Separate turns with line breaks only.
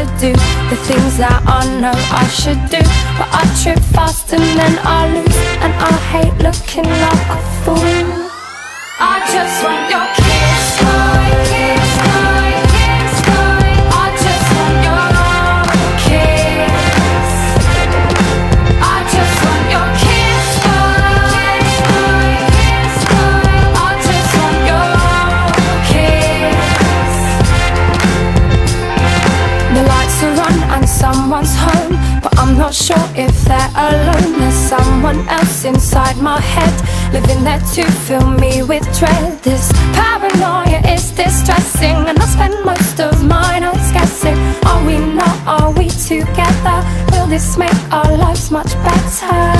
to do the things that I know I should do, but I trip fast and then I lose, and I hate looking like a fool. I just want your kiss, my kiss, my kiss, my. I just want your kiss. I just want your kiss, my kiss, my. I just want your kiss. The lights are on and someone's home, but I'm not sure if they're alone. There's someone else inside my head, living there to fill me with dread. This paranoia is distressing, and I spend most of my nights guessing, are we not, are we together? Will this make our lives much better?